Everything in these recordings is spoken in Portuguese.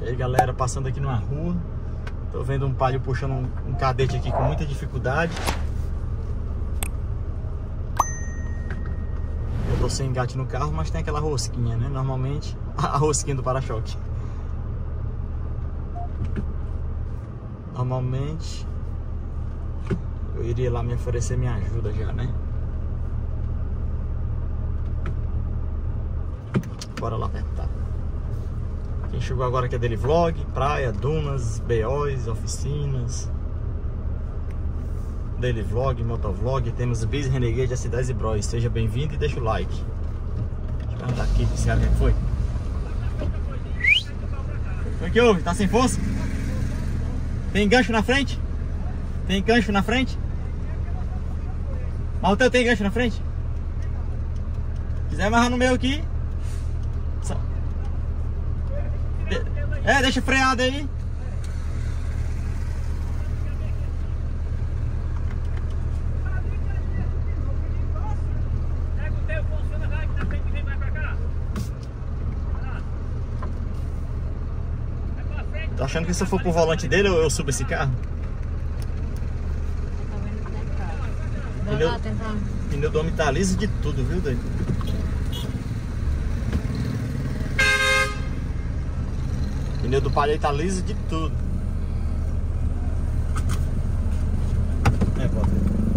E aí galera, passando aqui numa rua, tô vendo um palio puxando um cadete aqui com muita dificuldade. Eu tô sem engate no carro, mas tem aquela rosquinha, né? Normalmente a rosquinha do para-choque. Normalmente eu iria lá me oferecer minha ajuda já, né? Bora lá tentar. Quem chegou agora aqui é Daily Vlog, praia, dunas, BOs, oficinas. Daily Vlog, Motovlog, temos Bis Renegade, S10 e Bros. Seja bem-vindo e deixa o like. Deixa eu perguntar aqui esse cara que foi. O que houve? Tá sem força? Tem gancho na frente? Tem gancho na frente? Mas o teu tem gancho na frente? Se quiser amarrar no meu aqui. Deixa freado aí. Pega o teu, funciona, vai que na frente e vem mais pra cá. Tá achando que se eu for pro volante dele eu subo esse carro? Pneu do homem tá liso de tudo, viu, doido? Pneu do palio tá liso de tudo. Bota.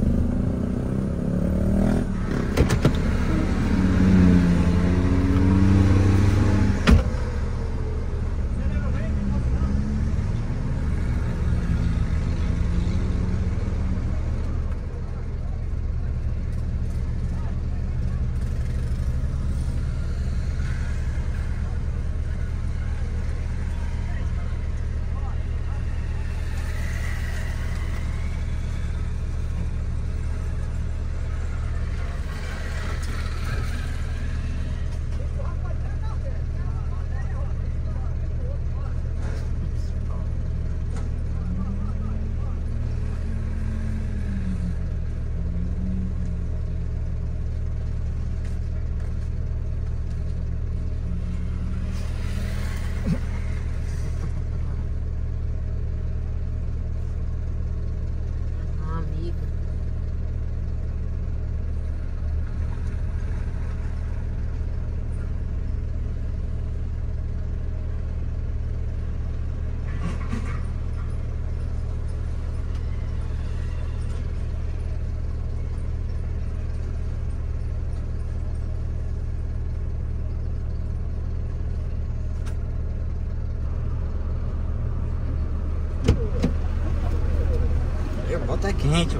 Bota é quente, ó.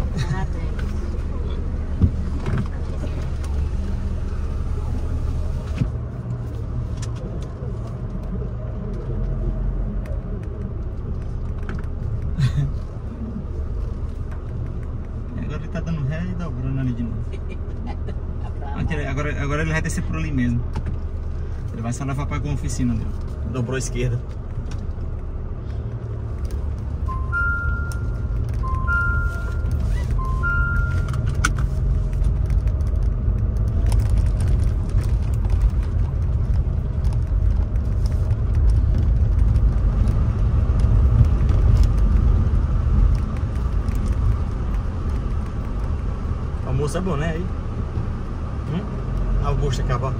Agora ele tá dando ré e dobrando ali de novo. Agora ele vai descer por ali mesmo. Ele vai só levar para a oficina dele. Dobrou a esquerda. Almoço é bom, né? Aí. Augusto acaba.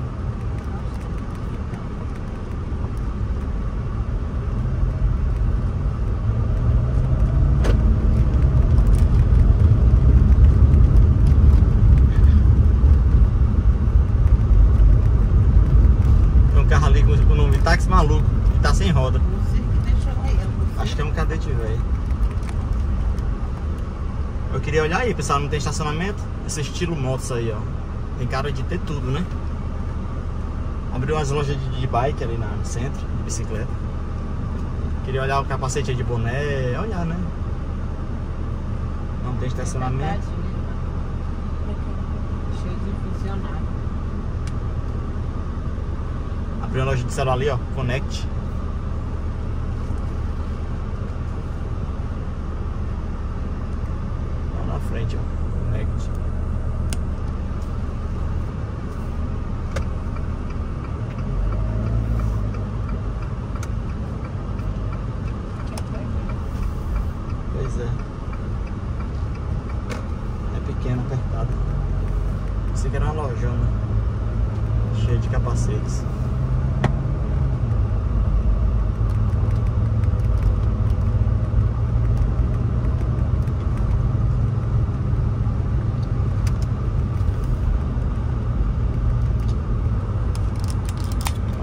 Tem um carro ali com o nome táxi maluco, que tá sem roda. Não sei o que deixou aí. Acho que é um cadete velho. Eu queria olhar aí, pessoal, não tem estacionamento. Esse estilo motos aí, ó. Tem cara de ter tudo, né? Abriu umas lojas de bike ali no centro, de bicicleta. Queria olhar o capacete aí de boné, olhar, né? Não tem estacionamento. Cheio de funcionário. Abriu uma loja de celular ali, ó, Connect. Lá na frente, ó, Connect.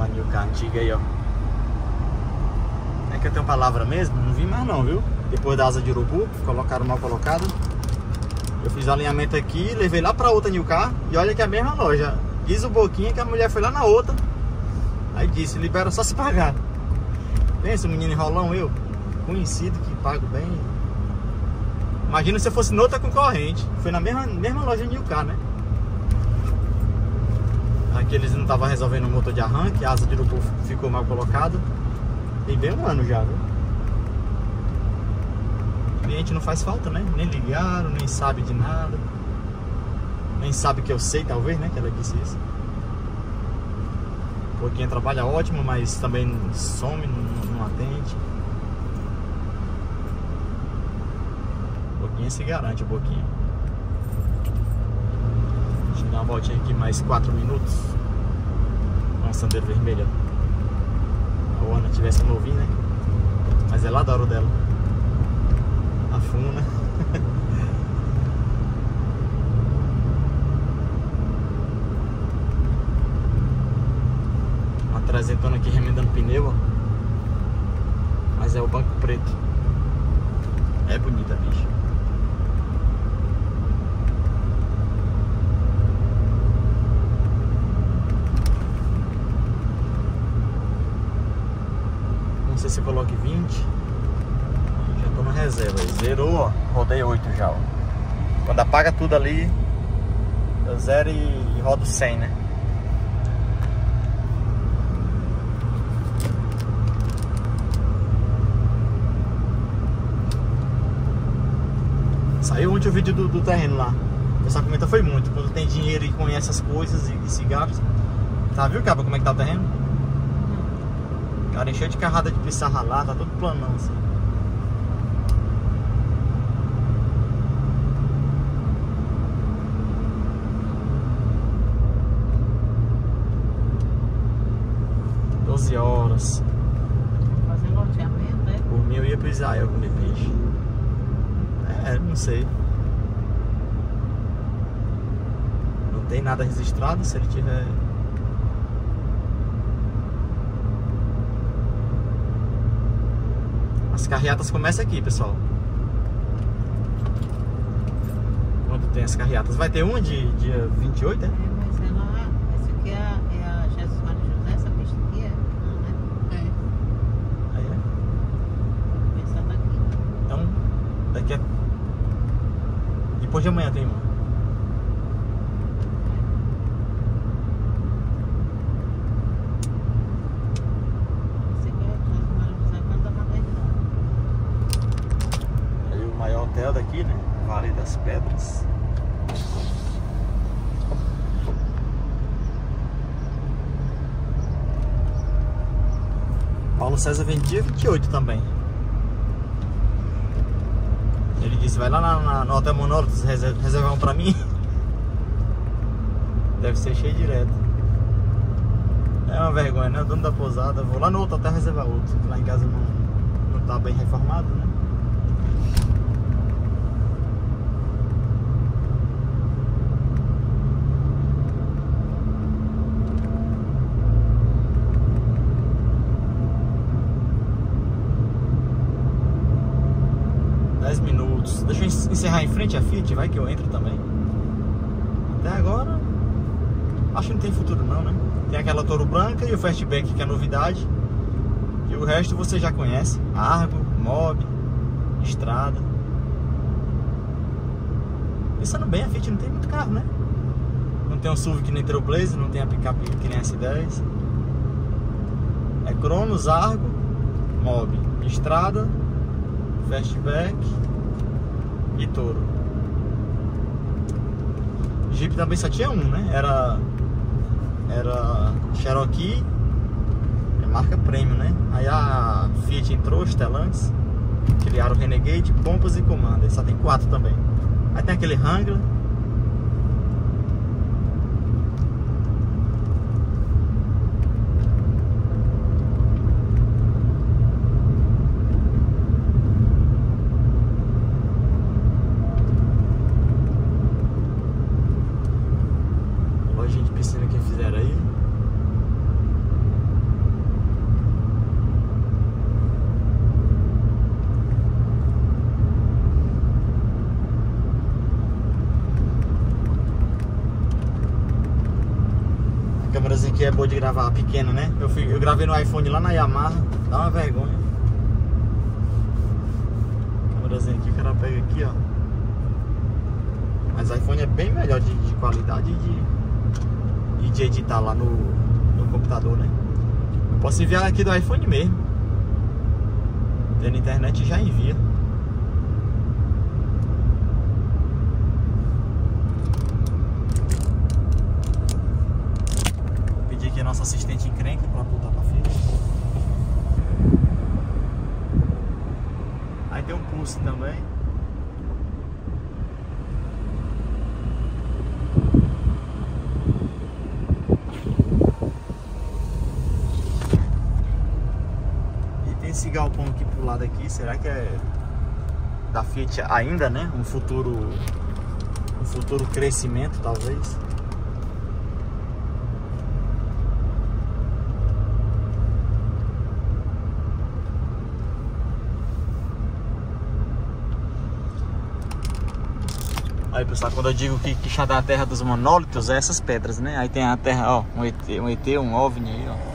A New Car antiga aí, ó. É que eu tenho palavra mesmo? Não vi mais não, viu? Depois da asa de urubu, colocaram mal colocado. Eu fiz o alinhamento aqui, levei lá pra outra New Car. E olha que é a mesma loja. Diz o Boquinha que a mulher foi lá na outra. Aí disse, libera só se pagar. Pensa, o menino enrolão, eu. Conhecido, que pago bem. Imagina se eu fosse noutra concorrente. Foi na mesma loja New Car, né? Aqui eles não estavam resolvendo o motor de arranque. A asa de urubu ficou mal colocada. Tem bem um ano já, viu? O cliente não faz falta, né? Nem ligaram, nem sabe de nada. Nem sabe que eu sei, talvez, né? Que ela disse isso. O Boquinha trabalha ótimo, mas também some, não atende. O Boquinha se garante, o Boquinha. Deixa eu dar uma voltinha aqui mais 4 minutos. Com o sandeiro vermelho. A Ana tivesse novinha, né? Mas ela adora o dela. A Funa. Uma trezentona aqui remendando pneu, ó. Mas é o banco preto. É bonita, bicho. Não sei se eu coloque 20. Já tô na reserva. Zerou, ó. Rodei 8 já, ó. Quando apaga tudo ali, eu zero e rodo 100, né? Saiu ontem o vídeo do terreno lá. O pessoal comenta, foi muito. Quando tem dinheiro e conhece as coisas e se gasta. Tá, viu, Caba, como é que tá o terreno? Cara, encheu de carrada de pissarra lá, tá todo planão assim. Horas. Fazer loteamento, né? Por mim eu ia pro Israel comer peixe. É, não sei. Não tem nada registrado. Se ele tiver. As carreatas começam aqui, pessoal. Quando tem as carreatas. Vai ter uma de dia 28, é? Mas ela. Essa aqui é a Jesus Maria José, essa pista aqui é? Não, né? Aí é. Essa daqui. Então, daqui a... Depois de amanhã tem uma. Esse aqui é Jesus Maria José, quando a maternidade. Aí o maior hotel daqui, né? Vale das Pedras. Paulo César vendia 28 também. Ele disse, vai lá no Hotel Monólogo reservar um pra mim. Deve ser cheio direto. É uma vergonha, né? O dono da pousada. Vou lá no outro hotel reservar outro. Lá em casa não tá bem reformado, né? Deixa eu encerrar em frente à Fiat, vai que eu entro também. Até agora acho que não tem futuro não, né? Tem aquela Toro branca e o Fastback, que é novidade. E o resto você já conhece. Argo, Mob, Estrada. Pensando bem, a Fiat não tem muito carro, né? Não tem um SUV que nem Trailblazer, não tem a picape que nem S10. É Cronos, Argo, Mob, Estrada, Fastback e Toro. Jeep também só tinha um, né? Era Cherokee, é marca premium, né? Aí a Fiat entrou, Stellantis, criaram o Renegade, Compass e Commander. Só tem 4 também. Aí tem aquele Wrangler. boa de gravar, pequena, né? Eu gravei no iPhone lá na Yamaha, dá uma vergonha. Câmerazinha aqui, o cara pega aqui, ó. Mas o iPhone é bem melhor de qualidade e de editar lá no computador, né? Eu posso enviar aqui do iPhone mesmo. Tendo internet já envia. Vou pedir aqui a nossa assistente encrenca para voltar para fila. Aí tem um pulse também. Esse galpão aqui pro lado aqui, será que é da Fiat ainda, né? Um futuro crescimento, talvez. Aí, pessoal, quando eu digo que Quixadá é a terra dos monólitos, é essas pedras, né? Aí tem a terra, ó, um ET, um OVNI aí, ó.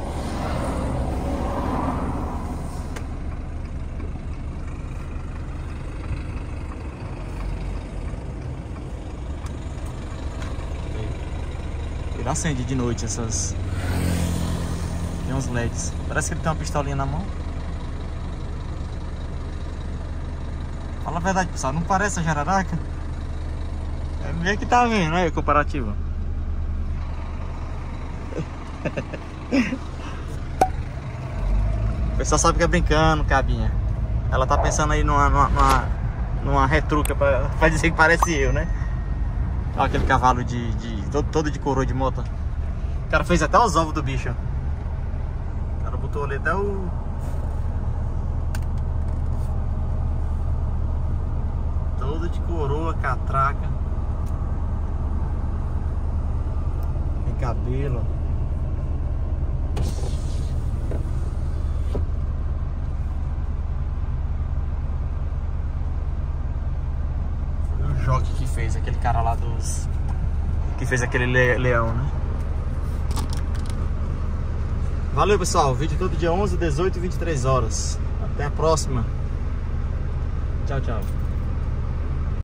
Ele acende de noite essas... Tem uns LEDs. Parece que ele tem uma pistolinha na mão. Fala a verdade, pessoal, não parece a jararaca? É meio que tá vendo, aí, comparativo. O pessoal sabe que é brincando, cabinha. Ela tá pensando aí numa retruca pra dizer que parece eu, né? Olha aquele cavalo todo de coroa de moto. O cara fez até os ovos do bicho. O cara botou ali até o... Todo de coroa, catraca. Tem cabelo. Jockey que fez, aquele cara lá que fez aquele leão, né? Valeu, pessoal, vídeo todo dia 11, 18 e 23 horas. Até a próxima. Tchau, tchau.